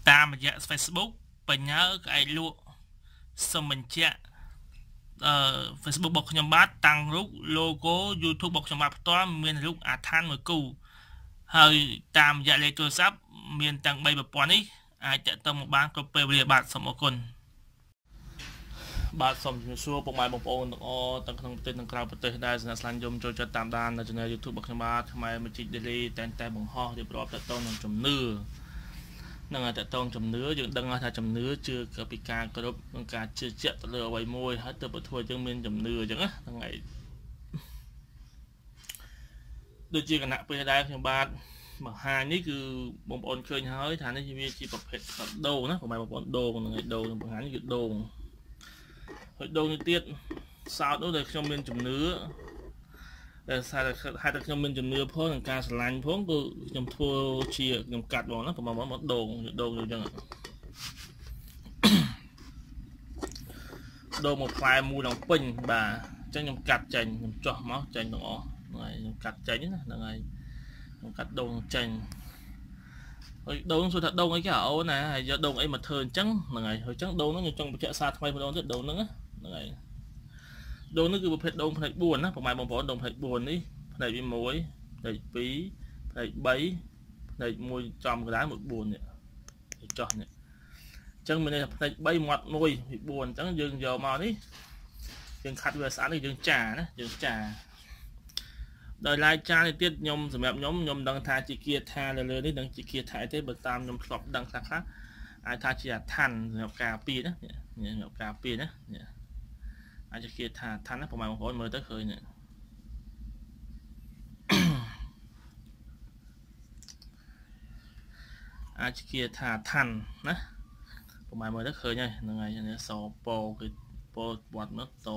តាមរយៈ Facebook បញ្ញាcái lụa xong mình chạy Facebook របស់ខ្ញុំបាទតាំងរូប logo YouTube របស់ខ្ញុំបាទផ្ទាល់មានរូបអាឋានមួយគូហើយតាមរយៈលេខទូរស័ព្ទមានទាំង3ប្រព័ន្ធនេះអាចតាក់ទងមកបានគ្រប់ពេលវេលាបាទសូមអរគុណបាទសូមជំរាបសួរពុកម៉ែបងប្អូនទាំងអស់ទាំងក្នុងប្រទេសនិងក្រៅប្រទេសដែលស្នាក់ស្លាញ់យំចូលចិត្តតាមដាននៅ Channel YouTube របស់ខ្ញុំបាទខ្មែរ Magic Daily តែបង្ហោះរៀបរាប់តាក់ទងនឹងជំនឿនឹងតាក់ទងជំនឿយើងដឹងថាជំនឿជឿពីការគោរពនិងការជឿជាក់ទៅលើអ្វីមួយហើយទៅបើធ្វើយើងមានជំនឿអញ្ចឹងណាហ្នឹងហើយដូចជាគណៈពេលដែរខ្ញុំបាទបង្ហាញនេះគឺបងប្អូនឃើញហើយថានេះវាជាប្រភេទដូងណាបងប្អូនដូងហ្នឹងហើយដូងបង្ហាញនេះគឺដូងហើយដូងនេះទៀតសោតនោះដែលខ្ញុំមានជំនឿដែលហេតុតែខ្ញុំមានជំនឿផងនិងការស្រឡាញ់ផងគឺខ្ញុំធ្វើជាខ្ញុំកាត់បងណាបងប្អូនមកដូងអញ្ចឹងដូងមកផ្លែមូលដល់ពេញបាទអញ្ចឹងខ្ញុំកាត់ចេញខ្ញុំចោះមកចេញទាំងអស់ហ្នឹងហើយខ្ញុំកាត់ចេញណាហ្នឹងហើយខ្ញុំកាត់ដូងចេញហើយដូងសួរថាដូងអីគេអូនណាហើយយកដូងអីមកធ្វើអញ្ចឹងហ្នឹងហើយអញ្ចឹងដូងហ្នឹងខ្ញុំចង់បញ្ជាក់សារថ្មីម្ដងទៀតដូងហ្នឹងហ្នឹងហើយដូងនេះគឺប្រភេទដូងផ្នែក4ណាបងប្អូនដូងផ្នែក4នេះផ្នែក1ផ្នែក2ផ្នែក3ផ្នែក1ចំកណ្ដាល1 4នេះចោះនេះអញ្ចឹងមានន័យថាផ្នែក3មាត់1ពី4អញ្ចឹងយើងយកមកនេះយើងខាត់វាស្អាតនេះយើងចាណាយើងចាដោយឡែកចានេះទៀតខ្ញុំសម្រាប់ខ្ញុំដឹងថាជាគាថាលើនេះនឹងជាគាថាទេបើតាមខ្ញុំធ្លាប់ដឹងខ្លះអាចថាជាអាឋានសម្រាប់ការពារណាសម្រាប់ការពារណាអាចជាគាថាអាឋានណាបងប្អូនមើលទៅឃើញនេះអាចជាគាថាអាឋានណាបងមើលទៅឃើញហើយហ្នឹងហើយនេះសពគឺពោវត្តនោះត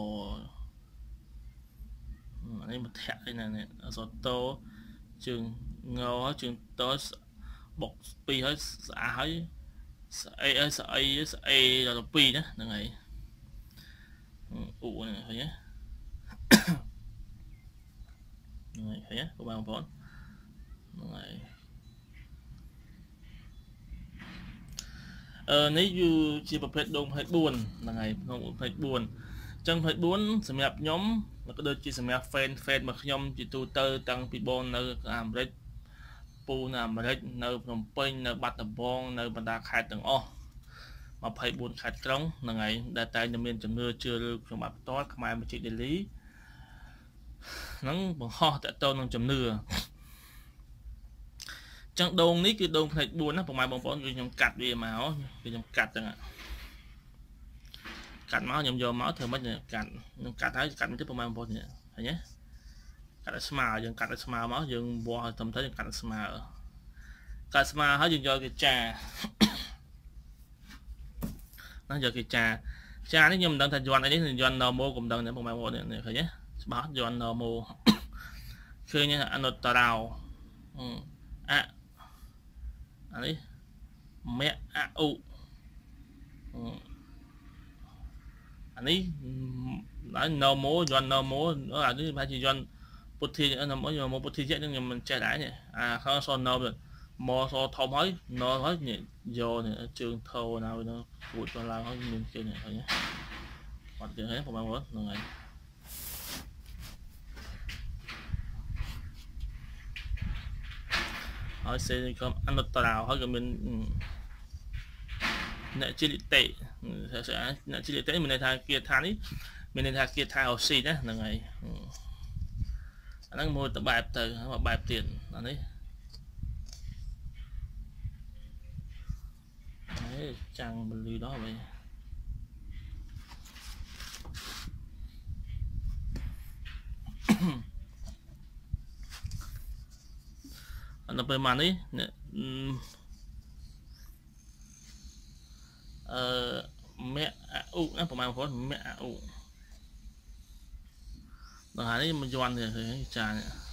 នេះមកធាក់ឯណានេះអសតោជើងងជើងតោបុក2ហើយស្អាតហើយស្អីដល់2ណាហ្នឹងហើយអូហ្នឹងឃើញទេហ្នឹងហើយឃើញទេបងប្អូនហ្នឹងហើយនេះគឺជាប្រភេទដូងផ្នែក4ហ្នឹងហើយក្នុងផ្នែក4អញ្ចឹងផ្នែក4សម្រាប់ខ្ញុំក៏ដូចជាសម្រាប់ fan របស់ខ្ញុំជាទូទៅតាំងពីបងនៅអាមេរិកពូនៅអាមេរិកនៅភ្នំពេញនៅបាត់ដំបងនៅបណ្ដាខេត្តទាំងអស់24ខេត្តក្រុងហ្នឹងហើយដែលតែមានជំនឿជឿលើខ្ញុំបាទផ្ទាល់ខ្មែរ Magic Daily ហ្នឹងបង្ហោះតទៅនឹងជំនឿចឹងដូងនេះគឺដូងផ្នែក4ណាបងប្អូនគឺខ្ញុំកាត់វាមកគឺខ្ញុំកាត់ចឹងកាត់មកខ្ញុំយកមកធ្វើម៉េចកាត់ខ្ញុំកាត់ហើយកាត់មិនទៅបងប្អូននេះឃើញទេកាត់ឲ្យស្មើយើងកាត់ឲ្យស្មើមកយើងវាស់ឲ្យត្រឹមត្រូវយើងកាត់ឲ្យស្មើហើយយើងយកគេចាណាយកគេចានេះខ្ញុំមិនដឹងថាយន់អីនេះយន់ normal កុំដឹងទេបងប្អូននេះឃើញទេច្បាស់យន់ normal ឃើញអនុត្តរោអានេះមៈអឧអានេះដល់ normal យន់ normal អានេះប្រហែលជាយន់ពុទ្ធាnormal ពុទ្ធាខ្ញុំមិនចេះដែរនេះអាខសនមកសធំហើយណហើយយកជើងថោណាវាគួតទៅឡើងហើយមានគេនេះឃើញទេអត់គេហ្នឹងបងប្អូនហ្នឹងហើយហើយសេក៏អនុត្តរោហើយក៏មានអ្នកជាលិតេអ្នកជាលិតេមានន័យថាគាថានេះមានន័យថាគាថាអូស៊ីណាហ្នឹងហើយអាហ្នឹងមួយទៅបែបទៅមកបែបទៀតអានេះចាំងបលឺដល់វិញនៅពេលមកនេះមៈអឧណាប្រហែលបងប្អូនមៈអឧដល់ហើយនេះមកយន់នេះចា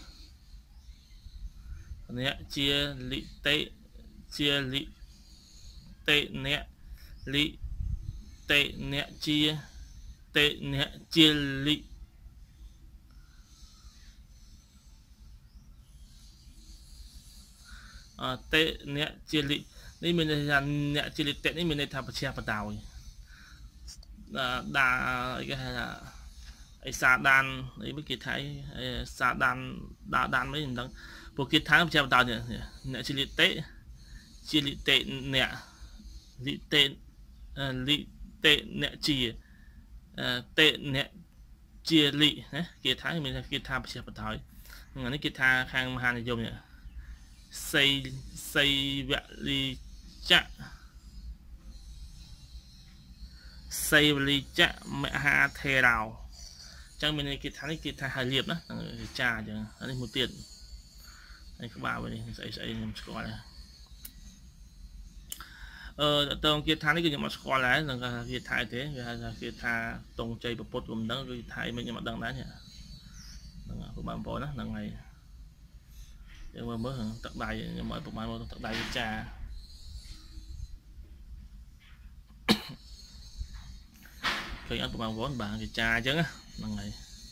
នេះជាលិតេជាលិតេអ្នកលិតេអ្នកជាតេអ្នកជាលិតេអ្នកជាលិនេះមានអ្នកជាលិតនេះមានន័យថាប្រជាបតោយដាគេហៅថាអីសាដានអីគេថៃសាដានដានមិនដឹងពួកគេថៃប្រជាបតោយអ្នកជាលិតអ្នកលិតអ្នកជាតេអ្នកជាលិណាគេថៃមានគេថាប្រជាបតោយនេះគេថាខាងមហានិយមនេះសីវលីចៈសីវលីចៈមហាថេរោចឹងមានគេថានេះគេថាហើយលៀបណាចាចឹងនេះមួយទៀតនេះក្បាលវិញនេះស្អីខ្ញុំស្គាល់ដែរតើគេថានេះគឺខ្ញុំអត់ស្គាល់ដែរនឹងគេថៃទេគេហៅថាគេថាតងជ័យពុទ្ធខ្ញុំដឹងឬថៃមិនខ្ញុំអត់ដឹងដែរហ្នឹងពួកបងប្អូនណាហ្នឹងហើយយើងមើលទឹកដៃខ្ញុំឲ្យប្រហែលមកទឹកដៃវាចាឃើញអត់បងប្អូនបាទវាចាអញ្ចឹងហ្នឹងហើយ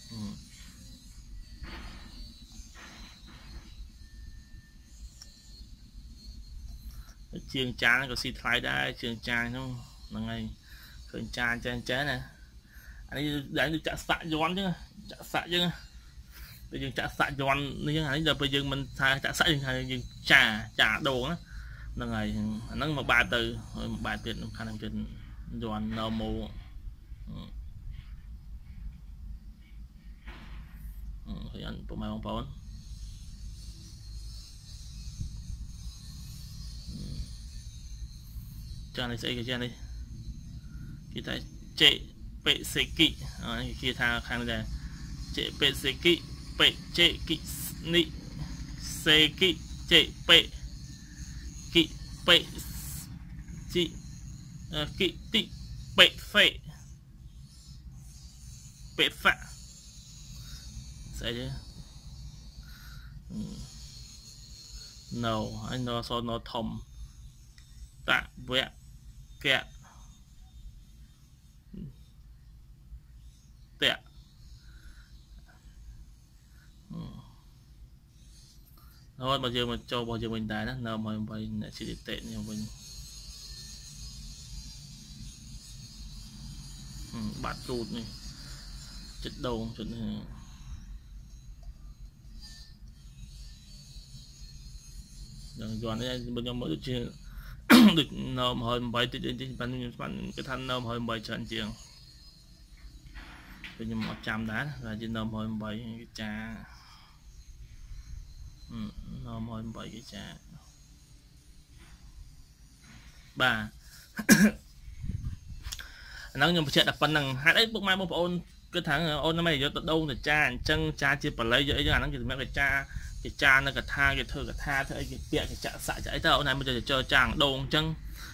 ជាងចានក៏ស៊ីថ្លៃដែរជាងចានហ្នឹងហើយឃើញចានចានណាអានេះដែរចាក់សាក់យន់អញ្ចឹងចាក់សាក់អញ្ចឹងពេលយើងចាក់សាក់យន់នេះហ្នឹងហើយដល់ពេលយើងមិនថាចាក់សាក់យើងថាយើងចាដងហ្នឹងហើយអាហ្នឹងមកបែបទៅមកបែបទៀតខាងហ្នឹងទៀតយន់ normal ឃើញអត់ពុកម៉ែបងប្អូនចានេះស្អីគេចានេះគេថាចេពេសេគីគេថាខាងនេះដែរចេពេសេគីពេចេគីនេះសេគីចេពេគីពេជីគីទីពេសេពេសាស្អីទេ no I know so no ធំតាវៈកៈតៈហើយបើយើងមកចូលរបស់យើងវិញដែរណានៅមក8អ្នកជាតេខ្ញុំវិញបាត់ទូតនេះចិត្តដងចិត្តយ៉ាងយន់នេះខ្ញុំមើលដូចជាដូចនៅ108តិចតិចបានខ្ញុំស្មានគេថានៅ108ច្រើនជាងខ្ញុំអត់ចាំដែរថាជានៅ108គេចានៅ108គេចាបាទហ្នឹងខ្ញុំបញ្ជាក់តែប៉ុណ្្នឹងហេតុអីពុកម៉ែបងប្អូនគឺថាអូនមិនយកទៅដូងទៅចាអញ្ចឹងចាជាបល័យយកអីអាហ្នឹងគេសម្រាប់គេចានៅកថាគេធ្វើកថាធ្វើអីគេពាក់គេចាក់សាក់ចាអីទៅអូនមិនទៅចើចាងដូងអញ្ចឹង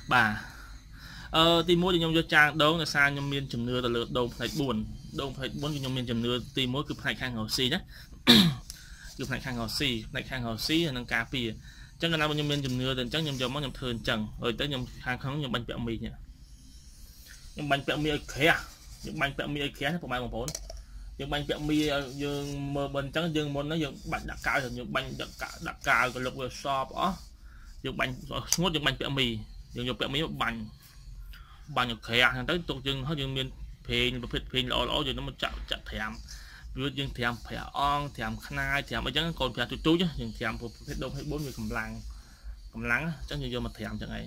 បាទទី1ខ្ញុំយកចាងដូងដោយសារខ្ញុំមានជំនឿទៅលើដូងផ្នែក4ដូងផ្នែក4គឺខ្ញុំមានជំនឿទី1គឺផ្នែកខាងរស៊ីណាគឺផ្នែកខាងរស៊ីផ្នែកខាងរស៊ីនិងការពារអញ្ចឹងកាលណាខ្ញុំមានជំនឿទៅអញ្ចឹងខ្ញុំយកមកខ្ញុំធ្វើអញ្ចឹងហើយទៅខ្ញុំខាងក្នុងខ្ញុំបាញ់ពាក់មីខ្ញុំបាញ់ពាក់មីឲ្យក្រាស់ខ្ញុំបាញ់ពាក់មីឲ្យក្រាស់ណាពុកម៉ែបងប្អូនយើងបាញ់ពាក់មីយើងមើលបិណ្ឌអញ្ចឹងយើងមុនហ្នឹងយើងបាច់ដាក់កាវយើងបាញ់ដាក់កាវក៏លុបវាសបអស់យើងបាញ់ស្ងួតយើងបាញ់ពាក់មីយើងយកពាក់មីមកបាញ់ឲ្យក្រាស់ហ្នឹងទៅទុកយើងហើយយើងមានប្រេងប្រភេទប្រេងល្អយើងនឹងមកចាក់ត្រាំវាយើងត្រាំប្រាអងត្រាំខ្នាយត្រាំអីចឹងកូនប្រាទូចយើងត្រាំប្រភេទដូង24វាកម្លាំងអញ្ចឹងយើងយកមកត្រាំចឹងឯង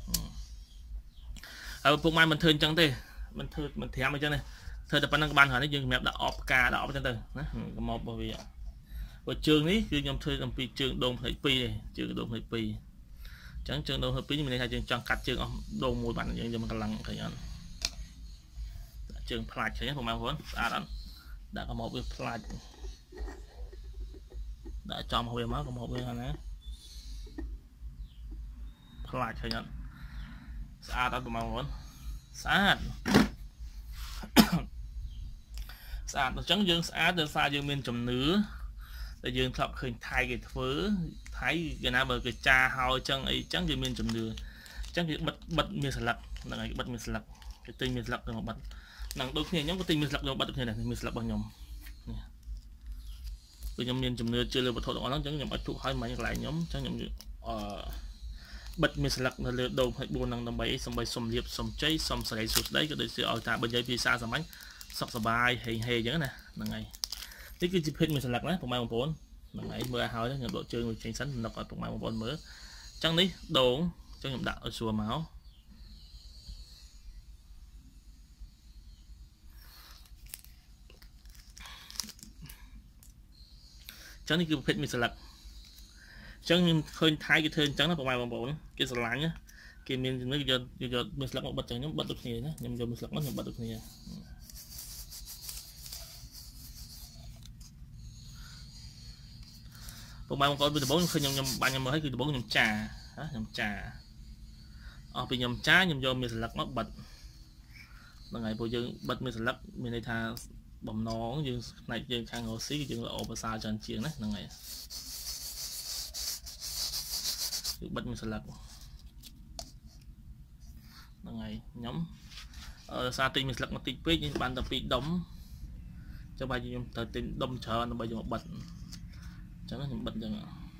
ហើយពុកម៉ែមិនធ្វើអញ្ចឹងទេមិនត្រាំអីចឹងទេធ្វើតែប៉ុណ្្នឹងក៏បានហើយនេះយើងសម្រាប់ដាក់អបផ្កាដាក់អបចឹងទៅណាកម្មករបស់វាព្រោះជើងនេះគឺខ្ញុំធ្វើអំពីជើងដូងផ្នែក2ទេជើងដូងផ្នែក2អញ្ចឹងជើងដូងផ្នែក2មានន័យថាយើងចង់កាត់ជើងអស់ដូងមួយបានយើងយកមកកម្លាំងឃើញអត់ដាក់ជើងផ្លាច់ឃើញពុកម៉ែបងប្អូនស្អាតអត់ដាក់កម្មកវាផ្លាច់ដាក់ចំវាមកកម្មកវាណាផ្លាច់ឃើញអត់ស្អាតអត់ពុកម៉ែបងប្អូនស្អាតស្អាតអញ្ចឹងយើងស្អាតដោយសារយើងមានជំនឿតែយើងធ្លាប់ឃើញថៃគេធ្វើថៃគេណាបើគេចាហើយអញ្ចឹងអីអញ្ចឹងគេមានជំនឿអញ្ចឹងគេបិទមានស្លឹកហ្នឹងហើយបិទមានស្លឹកគេទិញមានស្លឹកទៅមកបិទហ្នឹងដូចគ្នាខ្ញុំក៏ទិញមានស្លឹកយកបិទដូចគ្នាដែរមានស្លឹករបស់ខ្ញុំនេះគឺខ្ញុំមានជំនឿជឿលើវត្ថុទាំងអស់ហ្នឹងអញ្ចឹងខ្ញុំអត់ទុកឲ្យមិញកន្លែងខ្ញុំអញ្ចឹងខ្ញុំបិទមានស្លឹកនៅលើដង24នឹងដើម្បីសំបីសុំរៀបសុំជ័យសុំសេរីសុខស្ដីក៏ដូចជាឲ្យតាបើនិយាយភាសាសាមញ្ញសុខសប្បាយហេងហេអញ្ចឹងណាហ្នឹងហើយនេះគឺជាភេទមានស្លឹកណាពុកម៉ែបងប្អូនហ្នឹងហើយមើលឲ្យហើយខ្ញុំដកជើងមួយចេញសិននឹកឲ្យពុកម៉ែបងប្អូនមើលអញ្ចឹងនេះដងអញ្ចឹងខ្ញុំដាក់ឲ្យស្រួលមកចឹងនេះគឺប្រភេទមានស្លឹកចឹងខ្ញុំឃើញថៃគេធ្វើអញ្ចឹងណាបងប្អូនគេស្រឡាញ់គេមានជំនឿយកមានស្លឹកមកបិទចឹងខ្ញុំបិទដូចគ្នាណាខ្ញុំយកមានស្លឹកមកខ្ញុំបិទដូចគ្នាបងប្អូនពីដំបូងខ្ញុំឃើញខ្ញុំបាញ់ខ្ញុំមើលឲ្យគឺដំបូងខ្ញុំចាខ្ញុំចាអស់ពីខ្ញុំចាខ្ញុំយកមានស្លឹកមកបិទហ្នឹងហើយព្រោះយើងបិទមានស្លឹកមានន័យថាបំណងយើងផ្នែកយើងខាងរ៉ូស៊ីយើងល្អប្រសើរច្រើនជាងណាហ្នឹងហើយគឺបិទមានស្លឹកហ្នឹងហើយខ្ញុំសារទិញមានស្លឹកមកតិចពេកបានតែ2ដុំចាំបាច់ខ្ញុំត្រូវទិញដុំច្រើនដើម្បីយកមកបិទអញ្ចឹងខ្ញុំបិទអញ្ចឹង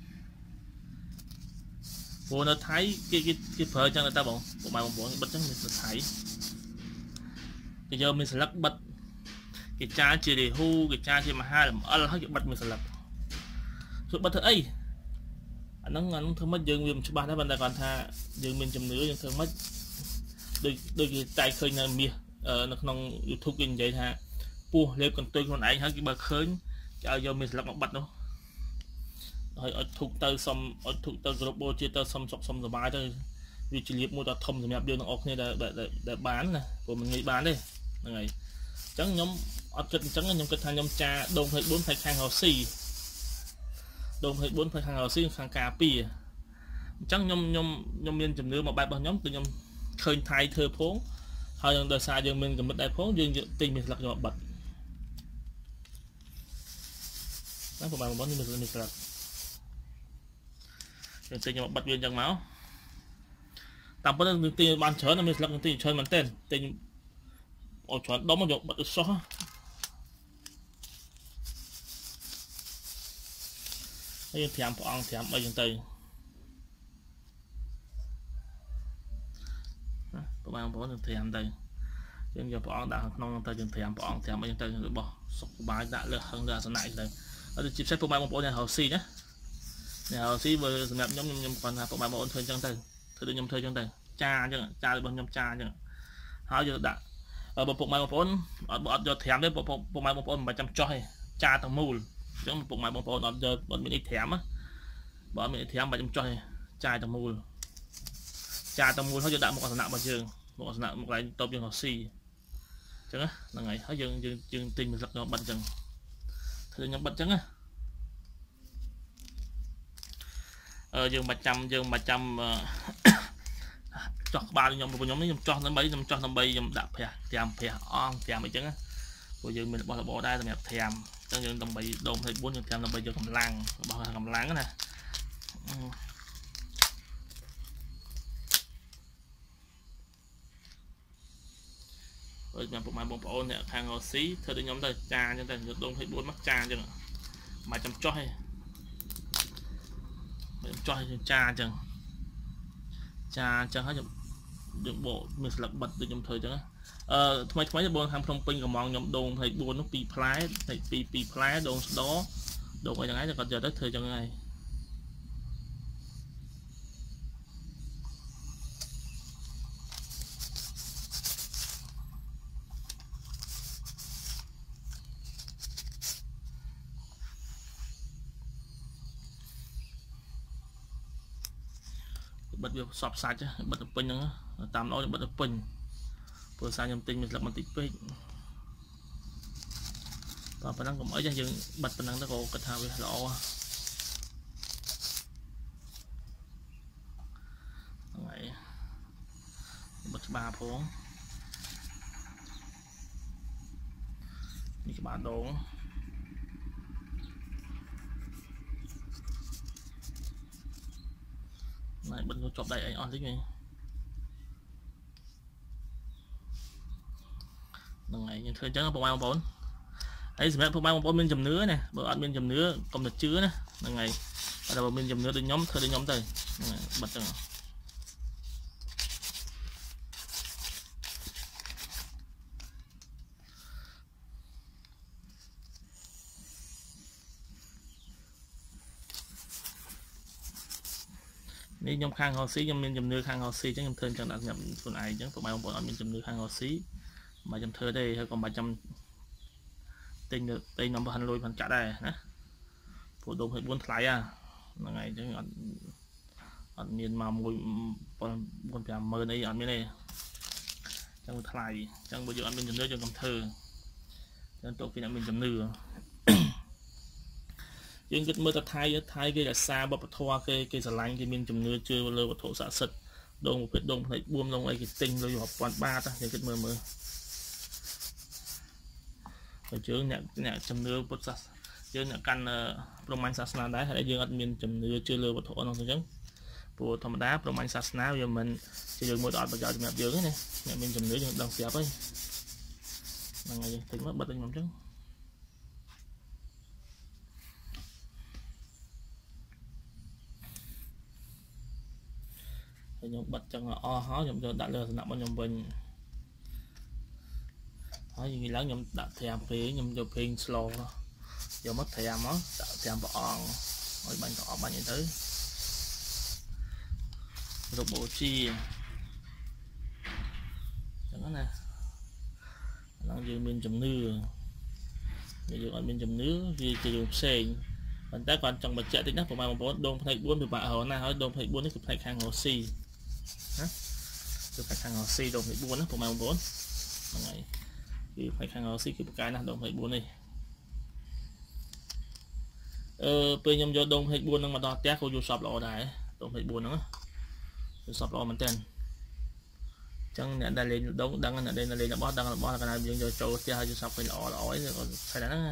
ព្រោះនៅថៃគេប្រើអញ្ចឹងតែបងប្អូនបិទអញ្ចឹងមាននៅថៃគេយកមានស្លឹកបិទគេចាជារាហូគេចាជាមហាលំអិលហើយគេបិទមានស្លឹកជួយបិទធ្វើអីអាហ្នឹងធ្វើម៉េចយើងវាមិនច្បាស់ដែរប៉ុន្តែគាត់ថាយើងមានជំនឿយើងធ្វើម៉េចដូចគេតែឃើញនៅមាសនៅក្នុង YouTube គេនិយាយថាពោះលេបកន្ទុយខ្លួនឯងហើយគេបើឃើញគេឲ្យយកមានស្លឹកមកបិទនោះហើយឲ្យធុកទៅសុំឲ្យធុកទៅគោរពបូជាទៅសុំសុខសុំសប្បាយទៅវាជាលៀបមួយដ៏ធំសម្រាប់យើងទាំងអស់គ្នាដែលបានណាព្រោះមិនងាយបានទេហ្នឹងហើយអញ្ចឹងខ្ញុំអត់គិតអញ្ចឹងខ្ញុំគិតថាខ្ញុំចាដង24ផ្នែកខាងរ៉ូស៊ីដង24ផ្នែកខាងរ៉ូស៊ីខាងការពារអញ្ចឹងខ្ញុំមានជំនឿមកបែបរបស់ខ្ញុំគឺខ្ញុំឃើញថៃធ្វើផងហើយយើងដោយសារយើងមានកម្រិតដែរផងយើងទិញមានស្លឹកយកមកបិទណាបងប្អូននេះមានស្លឹកយើងទិញយកមកបិទវាអញ្ចឹងមកតាមពិតយើងទិញបានច្រើនមានស្លឹកយើងទិញច្រើនមែនទែនទិញអត់ច្រើនដុំយកបិទឲ្យសោះហើយយើងត្រាំព្រះអង្គត្រាំអីចឹងទៅបងប្អូនយើងត្រាំទៅយើងយកព្រះអង្គដាក់ក្នុងទៅយើងត្រាំព្រះអង្គត្រាំអីចឹងទៅរបស់សុខសប្បាយដាក់លើហឹងលើអាសនៈទៅហើយជាពិសេសបងប្អូនអ្នករ៉ូស៊ីណាអ្នករ៉ូស៊ីបើសម្រាប់ខ្ញុំគាត់ថាបងប្អូនធ្វើអញ្ចឹងទៅធ្វើដូចខ្ញុំធ្វើអញ្ចឹងទៅចាអញ្ចឹងចារបស់ខ្ញុំចាអញ្ចឹងហើយយកដាក់បើពុកម៉ែបងប្អូនអត់យកត្រាំទេពុកម៉ែបងប្អូនមិនបាច់ចាំចោះទេចាទាំងមូលអញ្ចឹងពុកម៉ែបងប្អូនអត់យកអត់មានអីត្រាំណាបើអត់មានអីត្រាំមិនបាច់ចាំចោះទេចាទាំងមូលហើយយកដាក់មុខអាសនៈរបស់យើងមុខអាសនៈមុខកន្លែងតបយើងរ៉ូស៊ីអញ្ចឹងហ្នឹងហើយហើយយើងទិញមួយស្លឹកយកបិទអញ្ចឹងធ្វើខ្ញុំបិទអញ្ចឹងណាយើងមិនចាំចោះក្បាលខ្ញុំនេះខ្ញុំចោះដើម្បីខ្ញុំដាក់ព្រះត្រាំព្រះអង្គត្រាំអីចឹងណាព្រោះយើងមានរបស់របរដែរសម្រាប់ត្រាំអញ្ចឹងយើងដើម្បីដុំ24យើងត្រាំដើម្បីយកកម្លាំងរបស់កម្លាំងណាហើយបងប្អូនអ្នកខាងរ៉ូស៊ីធ្វើដូចខ្ញុំទៅចាអញ្ចឹងទៅយកដុំ24មកចាអញ្ចឹងមិនចាំចោះទេចោះចាអញ្ចឹងហើយយើងបកមានស្លឹកបិទដូចខ្ញុំធ្វើអញ្ចឹងថ្មីបងខាងភ្នំពេញកំងខ្ញុំដង24នោះ2ផ្លែ2ផ្លែដងស្ដដងអីហ្នឹងឯងគាត់យកទៅធ្វើអញ្ចឹងហើយបិទវាសពសាច់បិទទៅពេញហ្នឹងតាមល្អបិទទៅពេញព្រោះសារខ្ញុំទិញមានស្លឹកបន្តិចពេកតែប៉ុណ្ណឹងកុំអីយើងបិទប៉ុណ្ណឹងទៅក៏គិតថាវាល្អហ្នឹងហើយបិទច្បារផងនេះក្បាលដងណៃបិទជាប់ដៃអីអស់តិចវិញហ្នឹងហើយយើងធ្វើអញ្ចឹងបងប្អូនហើយសម្រាប់បងប្អូនមានជំនឿណាបើអត់មានជំនឿកុំទៅជឿណាហ្នឹងហើយតែបើមានជំនឿដូចខ្ញុំធ្វើដូចខ្ញុំទៅហ្នឹងហើយបិទអញ្ចឹងនេះខ្ញុំខាងហោស៊ីខ្ញុំមានជំនឿខាងហោស៊ីអញ្ចឹងខ្ញុំធ្វើចឹងដាក់ខ្ញុំខ្លួនឯងអញ្ចឹងប្រហែលបងប្អូនអត់មានជំនឿខាងហោស៊ីមិនខ្ញុំធ្វើទេហើយក៏មិនចាំទិញនាំបានលុយបានចាក់ដែរណាព្រោះដុំ24ថ្លៃហ្នឹងហើយអញ្ចឹងអត់មានមក1 50000អីអត់មានទេចឹងថ្លៃអញ្ចឹងបើយើងអត់មានជំនឿយើងកុំធ្វើចឹងតើគេអ្នកមានជំនឿយើងគិតមើលទៅថៃគេរក្សាវប្បធម៌គេស្រឡាញ់គេមានជំនឿជឿលើវត្ថុស័ក្តិសិទ្ធិដងប្រភេទដងផ្នែក4ដងអីគេទិញលុយរាប់ពាន់បាតយើងគិតមើលហើយយើងអ្នកជំនឿពុទ្ធសាសនាយើងអ្នកកាន់ព្រហ្មញ្ញសាសនាដែរហើយយើងអត់មានជំនឿជឿលើវត្ថុនោះអញ្ចឹងព្រោះធម្មតាព្រហ្មញ្ញសាសនាវាមិនជាយើងមួយទៅអត់ប្រយោជន៍សម្រាប់យើងទេណាអ្នកមានជំនឿយើងដឹងស្រាប់ហើយហ្នឹងហើយយើងទិញមកបិទវិញមកអញ្ចឹងហើយខ្ញុំបិទចឹងអស់ហើយខ្ញុំយកដាក់លើសំណាក់របស់ខ្ញុំវិញហើយនិយាយឡើងខ្ញុំដាក់ត្រាំពេងខ្ញុំយកពេង slow យកមកត្រាំមកដាក់ត្រាំព្រះអង្គឲ្យបាញ់ទៅអស់បាញ់អីទៅរបូជាចឹងណាឡើងយើងមានជំនឿយើងអត់មានជំនឿវាជារឿងផ្សេងប៉ុន្តែគាត់ចង់បញ្ជាក់តិចណាប្រហែលបងប្អូនដងផ្នែក4ពិបាករហូតណាហើយដងផ្នែក4នេះគឺផ្នែកខាងរស៊ីណាគឺផ្នែកខាងរស៊ីដងផ្នែក4ណាប្រហែលបងប្អូនហ្នឹងហើយគឺផ្នែកខាងរស៊ីគឺប្រកែណាស់ដងផ្នែក4នេះពេលខ្ញុំយកដងផ្នែក4ហ្នឹងមកដល់ផ្ទះក៏យល់សពល្អដែរដងផ្នែក4ហ្នឹងយល់សពល្អមែនតើចឹងអ្នកដែលលេងដងដឹងអ្នកដែលលេងរបស់ដឹងរបស់កាលណាយើងយកចូលផ្ទះហើយយល់សពពេញល្អអីក៏ស្អីដែរហ្នឹង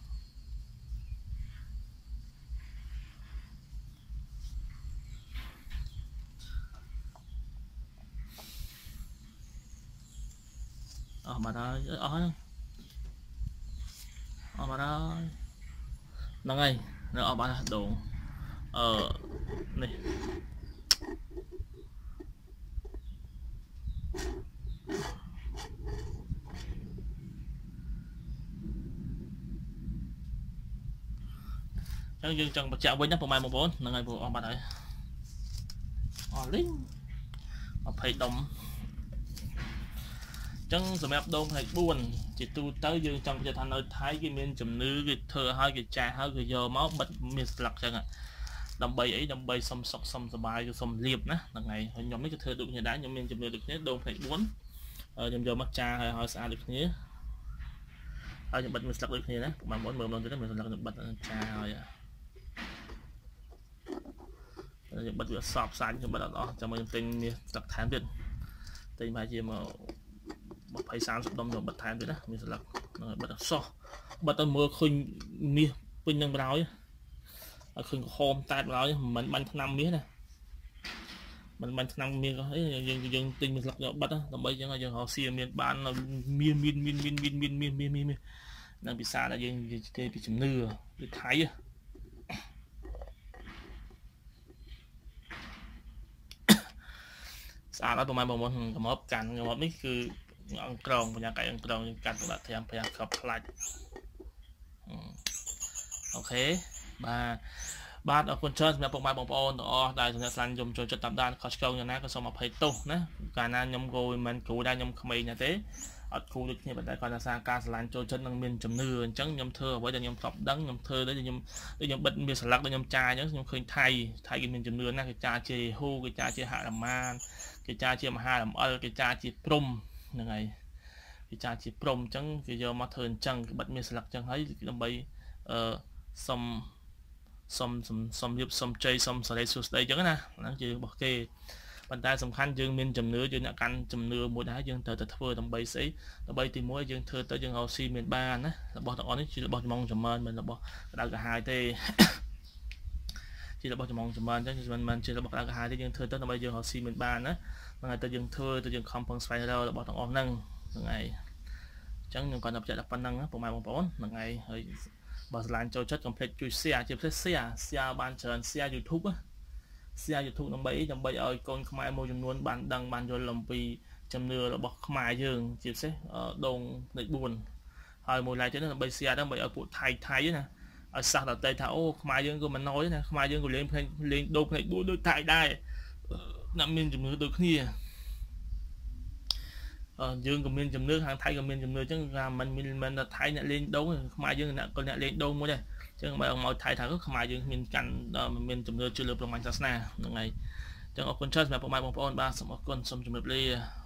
អស់បាត់ហើយអស់ហើយអស់បាត់ហើយហ្នឹងហើយនៅអស់បាត់ដងនេះយើងចង់បញ្ជាក់វិញណាប្រហែលបងប្អូនហ្នឹងហើយព្រោះអស់បាត់ហើយអស់លីង20ដុំចឹងសម្រាប់ដងផ្នែក4ជាទូទៅយើងចង់បញ្ជាក់ថានៅថៃគេមានជំនឿគេធ្វើឲ្យគេចាស់ហើយគេយកមកបិទមានស្លឹកចឹងដើម្បីអីដើម្បីសុំសុខសុំសប្បាយគឺសុំលៀបណាហ្នឹងហើយខ្ញុំនេះគឺធ្វើដូចគ្នាដែរខ្ញុំមានជំនឿដូចគ្នាដងផ្នែក4ខ្ញុំយកមកចាឲ្យស្អាតដូចគ្នាហើយខ្ញុំបិទមានស្លឹកដូចគ្នាណាបងប្អូនមើលម្ដងទៀតមានស្លឹកខ្ញុំបិទចាឲ្យខ្ញុំបិទវាសបសាច់ខ្ញុំបិទអត់អស់ចាំមកខ្ញុំទិញមាសស្លឹកថែមទៀតទិញប្រហែលជាមក20-30ដុំខ្ញុំបិទថែមទៀតណាមានស្លឹកហ្នឹងហើយបិទអត់សោះបិទទៅមើលឃើញមាសពេញនឹងបណ្ដោយឲ្យឃើញក្រហមតែបណ្ដោយមិនបាញ់ថ្នាំមាសណាមិនបាញ់ថ្នាំមាសក៏អីយើងទិញមានស្លឹកយកបិទដើម្បីយើងឲ្យយើងរកស៊ីមានបានមាននឹងពិសាដែលយើងគេពីជំនឿពីថៃស្អាតហើយប្រហែលបងប្អូនកំបកាន់កំបនេះគឺអង្គក្រងបញ្ញាកាយអង្គក្រងយើងកាត់ដាក់ត្រាំ5ខប់ខ្លាច់អូខេបាទអរគុណច្រើនសម្រាប់ពុកម៉ែបងប្អូនទាំងអស់ដែលស្លាញ់ខ្ញុំចូលចិត្តតាមដានខុសឆ្គងយ៉ាងណាក៏សូមអភ័យទោសណាកាលណាខ្ញុំក៏មិនគ្រូដែរខ្ញុំក្មេងណាស់ទេអត់គ្រូដូចគ្នាប៉ុន្តែគាត់ថាសារការស្លាញ់ចូលចិត្តនឹងមានជំនឿអញ្ចឹងខ្ញុំធ្វើអ្វីដែលខ្ញុំធ្លាប់ដឹងខ្ញុំធ្វើដូចខ្ញុំបិទមានស្លឹកដូចខ្ញុំចាអញ្ចឹងខ្ញុំឃើញថៃគេមានជំនឿណាគេចាជាហូគេចាជាហនុមានគេចាជាមហាលំអិលគេចាជាព្រំហ្នឹងហើយគេចាជាព្រំអញ្ចឹងគេយកមកធ្វើអញ្ចឹងគេបិទមានស្លឹកអញ្ចឹងហើយដើម្បីសុំរៀបសុំជ័យសុំសេរីសួស្តីអញ្ចឹងណាហ្នឹងជារបស់គេប៉ុន្តែសំខាន់យើងមានជំនឿយើងអ្នកកាន់ជំនឿមួយដែរយើងត្រូវតែធ្វើដើម្បីស្អីដើម្បីទី1យើងធ្វើទៅយើងរកស៊ីមានបានណារបស់ទាំងអស់នេះជារបស់ចំងចំណឺនមិនរបស់ក្តៅក្រហាយទេជារបស់ចំងចំណឺនអញ្ចឹងមិនជារបស់ក្តៅក្រហាយទេយើងធ្វើទៅដើម្បីយើងរកស៊ីមានបានណាហ្នឹងហើយទៅយើងធ្វើទៅយើងខំប្រឹងស្វែងរករបស់ទាំងអស់ហ្នឹងហើយអញ្ចឹងខ្ញុំគាត់តែបញ្ជាក់តែប៉ុណ្្នឹងពុកម៉ែបងប្អូនហ្នឹងហើយបើស្លាញ់ចូលចិត្តកុំភ្លេចជួយ share ជាពិសេស share បានច្រើន share YouTube share YouTube ដើម្បីឲ្យកូនខ្មែរមួយចំនួនបានដឹងបានយល់អំពីជំនឿរបស់ខ្មែរយើងជាពិសេសដងផ្នែក4ហើយមួយឡែកទៀតដើម្បី share ដើម្បីឲ្យពួកថៃណាឲ្យសាសដតីថាអូខ្មែរយើងក៏មិនណយណាខ្មែរយើងក៏លេងដងផ្នែក4ដូចថៃដែរអ្នកមានជំនឿដូចគ្នាយើងក៏មានជំនឿខាងថៃក៏មានជំនឿអញ្ចឹងថាមិនថាថៃអ្នកលេងដូងខ្មែរយើងអ្នកក៏អ្នកលេងដូងមួយដែរអញ្ចឹងបើមកថៃថាខ្មែរយើងមានកាន់មានជំនឿជឿលើព្រហ្មញ្ញសាសនាហ្នឹងហើយអញ្ចឹងអរគុណច្រើនសម្រាប់ពុកម៉ែបងប្អូនបាទសូមអរគុណសូមជម្រាបលា